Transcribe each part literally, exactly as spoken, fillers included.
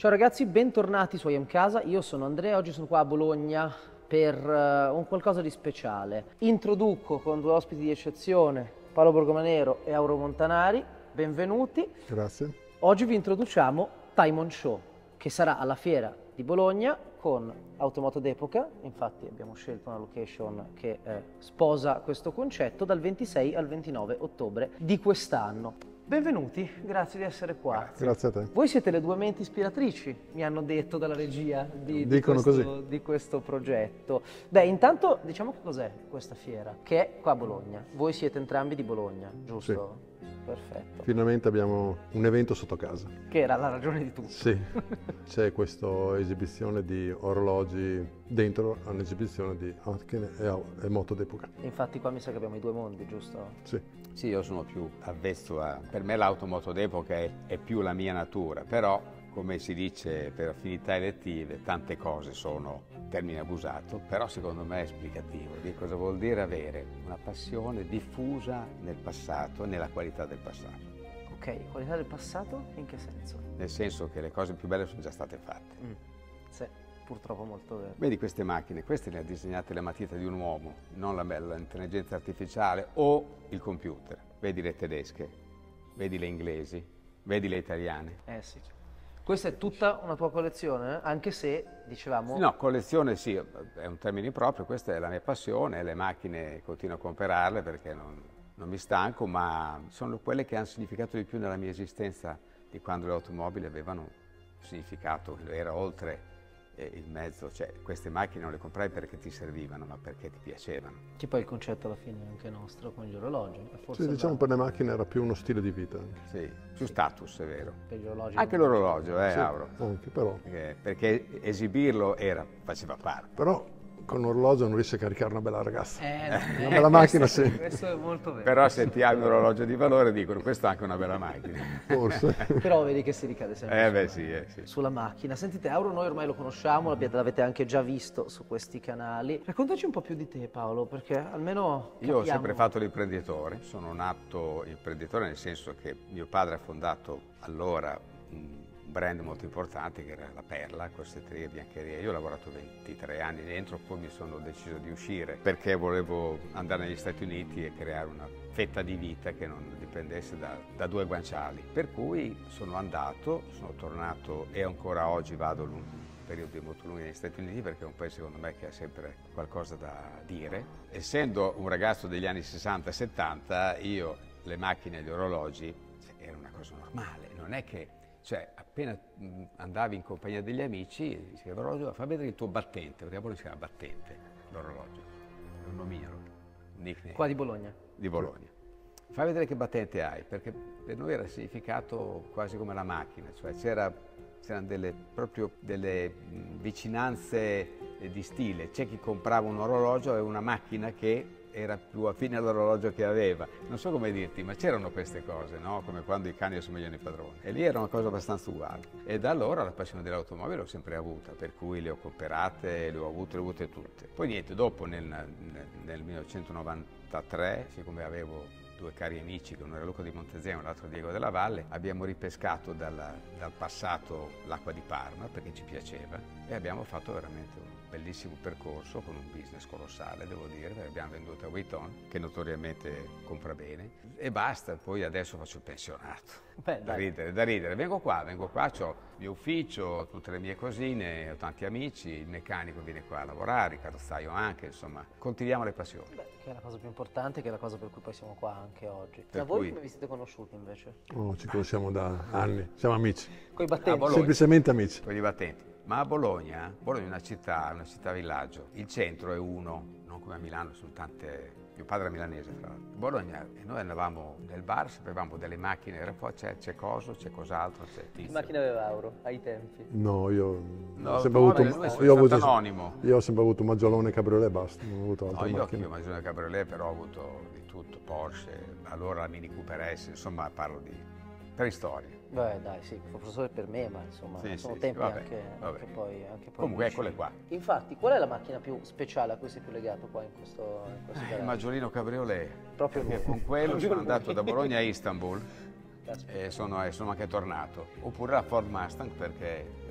Ciao ragazzi, bentornati su I Am Casa, io sono Andrea, oggi sono qua a Bologna per uh, un qualcosa di speciale. Introduco con due ospiti di eccezione, Paolo Borgomanero e Auro Montanari, benvenuti. Grazie. Oggi vi introduciamo Time on Show, che sarà alla fiera di Bologna con Automoto d'Epoca, infatti abbiamo scelto una location che eh, sposa questo concetto, dal ventisei al ventinove ottobre di quest'anno. Benvenuti, grazie di essere qua. Grazie. Grazie a te. Voi siete le due menti ispiratrici, mi hanno detto dalla regia di, di, Dicono questo, così. di questo progetto. Beh, intanto diciamo che cos'è questa fiera, che è qua a Bologna. Voi siete entrambi di Bologna, giusto? Sì. Perfetto. Finalmente abbiamo un evento sotto casa. Che era la ragione di tutto. Sì, c'è questa esibizione di orologi dentro un'esibizione di macchine e, e moto d'epoca. Infatti qua mi sa che abbiamo i due mondi, giusto? Sì. Sì, io sono più avvezzo a... Per me l'automoto d'epoca è, è più la mia natura, però come si dice per affinità elettive, tante cose sono, termine abusato, però secondo me è esplicativo di cosa vuol dire avere una passione diffusa nel passato, nella qualità del passato. Ok, qualità del passato in che senso? Nel senso che le cose più belle sono già state fatte. Mm. Sì, purtroppo molto vero. Vedi queste macchine, queste le ha disegnate le matite di un uomo, non la bella intelligenza artificiale o il computer. Vedi le tedesche, vedi le inglesi, vedi le italiane. Eh sì. Questa è tutta una tua collezione, eh? Anche se, dicevamo... No, collezione sì, è un termine proprio, questa è la mia passione, le macchine continuo a comprarle perché non, non mi stanco, ma sono quelle che hanno significato di più nella mia esistenza di quando le automobili avevano un significato, era oltre il mezzo, cioè queste macchine non le comprai perché ti servivano, ma perché ti piacevano. Che poi il concetto alla fine è anche nostro con gli orologi. Forse sì, diciamo per le macchine era più uno stile di vita. Anche. Sì, più status, è vero. Per gli orologi anche l'orologio, eh, sì, Auro. Anche, però. Perché, perché esibirlo era, faceva parte. Però con un orologio non riesci a caricare una bella ragazza. Eh, una eh, bella macchina questo, sì. Questo è molto vero. Però se ti hai un orologio di valore dicono questa è anche una bella macchina. Forse. Però vedi che si ricade sempre eh, sulla, beh, sì, eh, sì. sulla macchina. Sentite, Auro noi ormai lo conosciamo, l'avete anche già visto su questi canali. Raccontaci un po' più di te, Paolo, perché almeno capiamo. Io ho sempre fatto l'imprenditore, sono nato imprenditore nel senso che mio padre ha fondato allora un brand molto importante che era la Perla, corsetteria e biancheria. Io ho lavorato ventitré anni dentro, poi mi sono deciso di uscire perché volevo andare negli Stati Uniti e creare una fetta di vita che non dipendesse da, da due guanciali. Per cui sono andato, sono tornato e ancora oggi vado un periodo molto lungo negli Stati Uniti perché è un paese secondo me che ha sempre qualcosa da dire. Essendo un ragazzo degli anni sessanta settanta, io le macchine e gli orologi era una cosa normale, non è che cioè, appena andavi in compagnia degli amici, diceva l'orologio, fa vedere il tuo battente, perché a Bologna si chiama battente, l'orologio, è un nomino, un nickname. Qua di Bologna? Di Bologna. Fa vedere che battente hai, perché per noi era significato quasi come la macchina, cioè c'erano delle, proprio delle vicinanze di stile. C'è chi comprava un orologio e una macchina che era più affine all'orologio che aveva. Non so come dirti, ma c'erano queste cose, no? Come quando i cani assomigliano ai padroni. E lì era una cosa abbastanza uguale. E da allora la passione dell'automobile l'ho sempre avuta, per cui le ho comprate, le ho avute, le ho avute tutte. Poi niente, dopo nel, nel, nel millenovecentonovantatré, siccome avevo due cari amici, che uno era Luca di Montezemolo e l'altro Diego della Valle, abbiamo ripescato dalla, dal passato l'acqua di Parma perché ci piaceva e abbiamo fatto veramente un bellissimo percorso con un business colossale, devo dire, perché abbiamo venduto a Vuitton, che notoriamente compra bene, e basta, poi adesso faccio il pensionato. Beh, da ridere, da ridere. Vengo qua, vengo qua, ho il mio ufficio, ho tutte le mie cosine, ho tanti amici, il meccanico viene qua a lavorare, il carrozzaio anche, insomma, coltiviamo le passioni. Beh, che è la cosa più importante, che è la cosa per cui poi siamo qua anche oggi. Per Ma voi cui... come vi siete conosciuti invece? Oh, ci conosciamo da anni, siamo amici. Coi battenti? Semplicemente amici. Con i battenti. Ma a Bologna, Bologna è una città, una città-villaggio. Il centro è uno, non come a Milano, sono tante... Mio padre è milanese, tra l'altro. Bologna, e noi andavamo nel bar, sapevamo delle macchine, era poi c'è, c'è coso, c'è cos'altro, c'è tizio. Che macchina aveva Auro ai tempi? No, io No, ho sempre avuto, lui è io ho avuto, anonimo. io ho sempre avuto un maggiolone cabriolet e basta, non ho avuto No, altre io macchine. anch'io, Maggiore Cabriolet, però ho avuto di tutto, Porsche, allora la Mini Cooper S, insomma parlo di preistoria. Beh dai, sì, forse per me, ma insomma Sì, sono sì, tempi vabbè, anche, vabbè. anche poi, anche poi Comunque vicini. eccole qua. Infatti, qual è la macchina più speciale a cui sei più legato qua in questo, in questo Il garage? Maggiolino Cabriolet, Proprio perché lui. con quello Proprio sono lui. andato da Bologna a Istanbul Caspita. e sono, e sono anche tornato. Oppure la Ford Mustang perché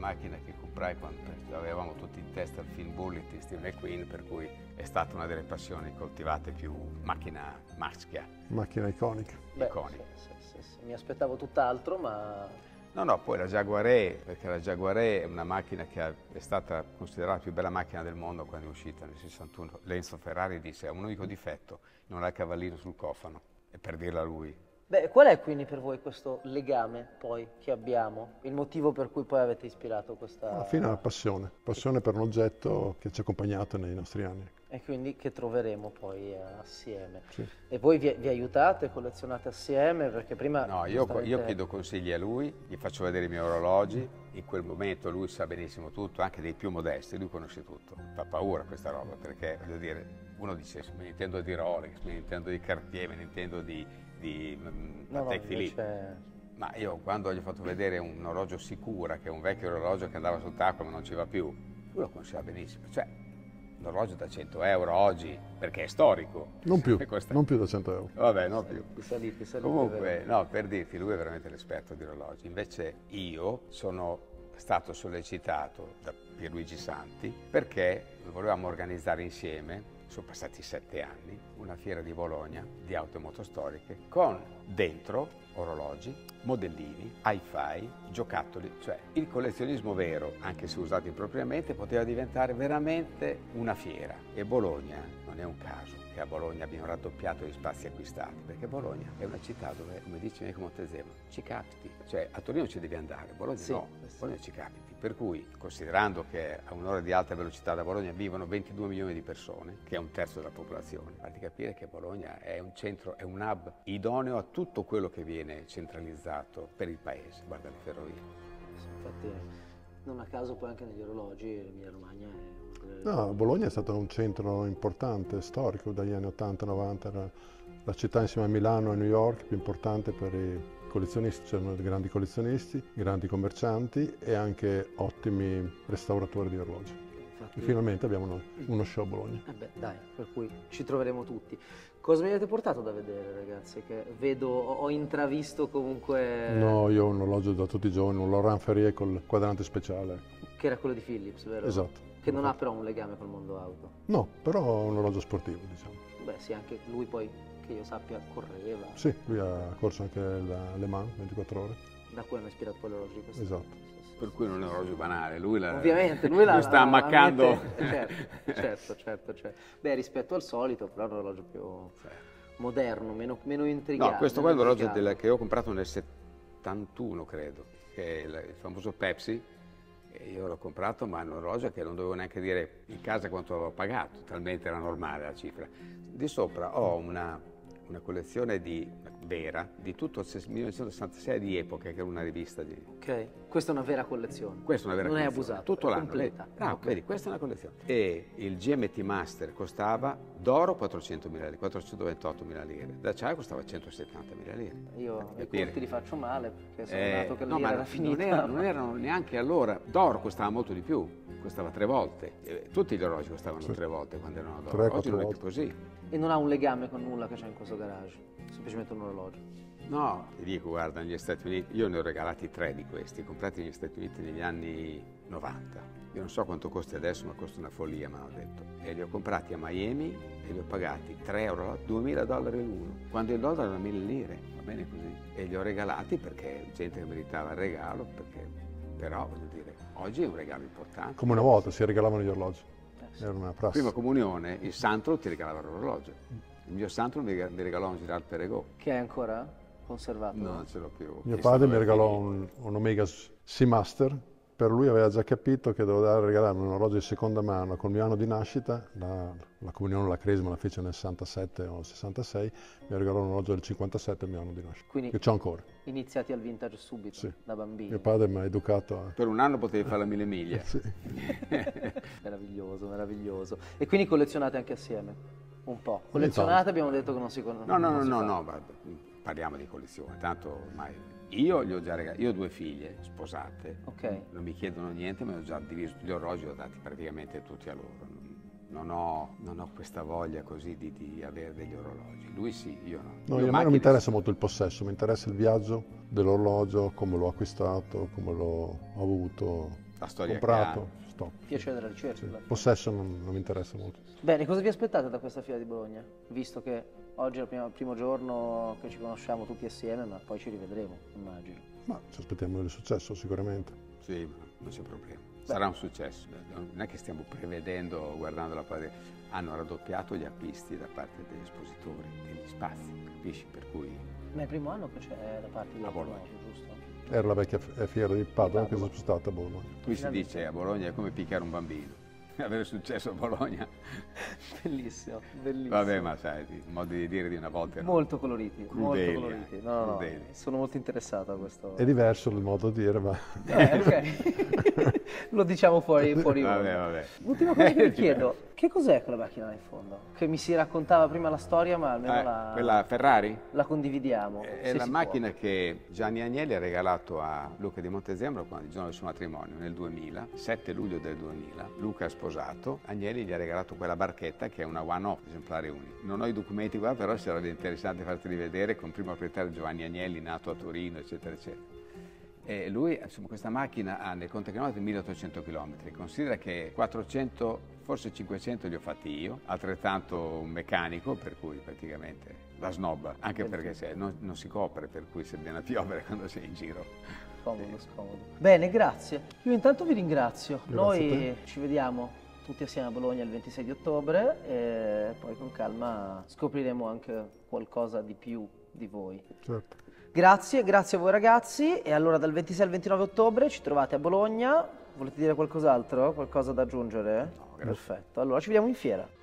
macchina che comprai quando avevamo tutti in testa il film Bullitt di Steve McQueen, per cui è stata una delle passioni coltivate più macchina maschia. Macchina iconica. Beh, Iconica. sì, sì, sì, sì. Mi aspettavo tutt'altro, ma No, no, poi la Jaguar, perché la Jaguar è una macchina che è stata considerata la più bella macchina del mondo quando è uscita nel sessantuno. L'Enzo Ferrari disse: ha un unico difetto, non ha il cavallino sul cofano, e per dirla a lui. Beh, qual è quindi per voi questo legame poi che abbiamo? Il motivo per cui poi avete ispirato questa... Alla fine è la passione, passione per un oggetto che ci ha accompagnato nei nostri anni. E quindi che troveremo poi assieme. Sì. E voi vi, vi aiutate, collezionate assieme? Perché prima... No, io, giustamente- io chiedo consigli a lui, gli faccio vedere i miei orologi, in quel momento lui sa benissimo tutto, anche dei più modesti, lui conosce tutto. Fa paura questa roba, perché voglio dire, uno dice me ne intendo di Rolex, me ne intendo di Cartier, me ne intendo di, di mm, No, no, Patek Philippe. invece... Ma io quando gli ho fatto vedere un orologio Sicura, che è un vecchio orologio che andava sott'acqua ma non ci va più, lui lo conosceva benissimo. Cioè, un orologio da cento euro oggi, perché è storico. Non più, E costa- non più da cento euro. Vabbè, no più. I saliti, i saliti, Comunque, vero. no, per dirti, lui è veramente l'esperto di orologi. Invece io sono stato sollecitato da Pierluigi Santi perché volevamo organizzare insieme, sono passati sette anni, una fiera di Bologna di auto e moto storiche con dentro orologi, modellini, hi-fi, giocattoli, cioè il collezionismo vero, anche se usato impropriamente, poteva diventare veramente una fiera. E Bologna non è un caso che a Bologna abbiamo raddoppiato gli spazi acquistati, perché Bologna è una città dove, come dice Enrico Montezemolo, ci capiti, cioè a Torino ci devi andare, Bologna Sì, no, sì. Bologna ci capiti. Per cui, considerando che a un'ora di alta velocità da Bologna vivono ventidue milioni di persone, che è un terzo della popolazione, fatti capire che Bologna è un centro, è un hub idoneo a tutto quello che viene centralizzato per il paese, guarda le ferrovie. Sì, infatti, non a caso poi anche negli orologi l'Emilia Romagna è... una delle- No, Bologna è stato un centro importante, storico, dagli anni ottanta novanta, era la città insieme a Milano e New York più importante per i collezionisti, c'erano dei grandi collezionisti, grandi commercianti e anche ottimi restauratori di orologi. Infatti- E finalmente abbiamo uno, uno show a Bologna. Eh beh, dai, per cui ci troveremo tutti. Cosa mi avete portato da vedere, ragazzi? Che vedo, ho ho intravisto comunque... No, io ho un orologio da tutti i giorni, un Laurent Ferrier col quadrante speciale. Che era quello di Philips, vero? Esatto. Che non ha però un legame col mondo auto. No, però un orologio sportivo, diciamo. Beh, sì, anche lui poi, che io sappia, correva. Sì, lui ha corso anche la Le Mans, ventiquattro ore. Da cui hanno ispirato poi l'orologio di questo. Esatto. Sì, sì, Per sì, cui sì, non è un sì, orologio sì. banale, lui la, Ovviamente, lui la, lo sta la- ammaccando. la mette- certo, certo, certo, certo. Beh, rispetto al solito, però è un orologio più moderno, meno, meno intrigante. No, questo qua è meno l'orologio intrigato. del- che ho comprato nel settantuno, credo, che è il, il famoso Pepsi. E io l'ho comprato, ma è un orologio che non dovevo neanche dire in casa quanto avevo pagato, talmente era normale la cifra. Di sopra ho una, una collezione di, vera di tutto il millenovecentosessantasei di Epoca, che era una rivista di... Ok, questa è una vera collezione. Questa è una vera Non è collezione, abusato, tutto è l'anno. completa. Vedi? No, Ok. vedi, questa è una collezione. E il G M T Master costava d'oro quattrocentomila lire, quattrocentoventottomila lire, d'acciaio costava centosettantamila lire. Io Per i capire. conti li faccio male perché sono Eh, nato che no, lì ma era non, finita. era- non erano neanche allora. D'oro costava molto di più, costava tre volte. Eh, tutti gli orologi costavano Sì. tre volte quando erano d'oro. Tre, Oggi quattro non è più volte. così. E non ha un legame con nulla che c'è in questo garage, semplicemente un orologio. No, ti dico, guarda, negli Stati Uniti, io ne ho regalati tre di questi, comprati negli Stati Uniti negli anni novanta. Io non so quanto costi adesso, ma costa una follia, mi hanno detto. E li ho comprati a Miami e li ho pagati tre euro, duemila dollari l'uno, quando il dollaro era mille lire, va bene così. E li ho regalati perché gente che meritava il regalo, perché però, voglio dire, oggi è un regalo importante. Come una volta si regalavano gli orologi, Eh, sì. era una prassi. Prima comunione, il Santro ti regalava l'orologio. Il mio Santro mi rega- mi regalò un Girard Perregaux. Che è ancora conservato? No, non ce l'ho più. Mio Chissà padre mi dove regalò finì. un, un Omega Seamaster, per lui aveva già capito che dovevo dare, regalarmi un orologio di seconda mano col mio anno di nascita, la, la comunione, la cresima la fece nel sessantasette o sessantasei, mi regalò un orologio del cinquantasette, il mio anno di nascita, Quindi che c'ho ancora. iniziati al vintage subito, Sì. da bambini. Mio padre mi ha educato a... Per un anno potevi fare la mille miglia. Sì. Meraviglioso, meraviglioso. E quindi collezionate anche assieme? Un po'. Collezionate abbiamo detto che non si conosce. No, no, no, no, no, ma parliamo di collezione, tanto ormai io gli ho già regalati, io ho due figlie sposate, Ok. non mi chiedono niente, ma ho già diviso gli orologi, li ho dati praticamente tutti a loro. Non ho, non ho questa voglia così di, di avere degli orologi. Lui sì, io no. No, Io io, a me non macchine- mi interessa molto il possesso, mi interessa il viaggio dell'orologio, come l'ho acquistato, come l'ho avuto. la storia comprato, che stop. Piacere della ricerca. Sì. alla fine. Possesso non, non mi interessa molto. Bene, cosa vi aspettate da questa fiera di Bologna? Visto che oggi è il primo, primo giorno che ci conosciamo tutti assieme, ma poi ci rivedremo, immagino. Ma ci aspettiamo il successo sicuramente. ha. Sì, ma non c'è problema. Sarà un successo. Non è che stiamo prevedendo, guardando la parte, hanno raddoppiato gli acquisti da parte degli espositori, degli spazi, capisci? Per cui Ma è il primo anno che c'è da parte di A Bologna. Automotive, giusto? Era la vecchia f- fiera di Padova che si Padova. è spostata a Bologna. qui si dice a Bologna è come picchiare un bambino. Avere successo a Bologna. Bellissimo, bellissimo. Vabbè, ma sai, i modi di dire di una volta erano Molto coloriti, crudeli, molto coloriti. eh, No, no, no, crudeli. sono molto interessato a questo. È diverso il modo di dire, ma Eh, ok. Lo diciamo fuori, fuori Vabbè, onda. vabbè. L'ultima cosa che vi chiedo, che cos'è quella macchina là in fondo? Che mi si raccontava prima la storia, ma almeno Eh, la, quella Ferrari? la condividiamo. È se la si macchina che Gianni Agnelli ha regalato a Luca di Montezemolo quando il giorno del suo matrimonio, nel duemila, sette luglio del duemila. Luca ha sposato, Agnelli gli ha regalato quella barchetta che è una one-off, esemplare unico. Non ho i documenti qua, però sarebbe interessante farteli vedere, con il primo proprietario Giovanni Agnelli, nato a Torino, eccetera, eccetera. E lui, insomma, questa macchina ha nel conto chilometri milleottocento chilometri, considera che quattrocento, forse cinquecento li ho fatti io, altrettanto un meccanico, per cui praticamente la snobba, anche perché se, non, non si copre, per cui se viene a piovere quando sei in giro. Scomodo, scomodo. Bene, grazie. Io intanto vi ringrazio. Grazie Noi a ci vediamo tutti assieme a Bologna il ventisei di ottobre e poi con calma scopriremo anche qualcosa di più di voi. certo. Grazie, grazie a voi ragazzi e allora dal ventisei al ventinove ottobre ci trovate a Bologna. Volete dire qualcos'altro? Qualcosa da aggiungere? No, grazie. Perfetto, allora ci vediamo in fiera.